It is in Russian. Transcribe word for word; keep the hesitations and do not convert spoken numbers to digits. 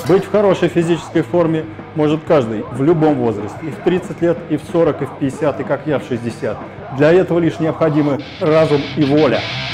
Быть в хорошей физической форме может каждый в любом возрасте, и в тридцать лет, и в сорок, и в пятьдесят, и как я в шестьдесят. Для этого лишь необходимы разум и воля.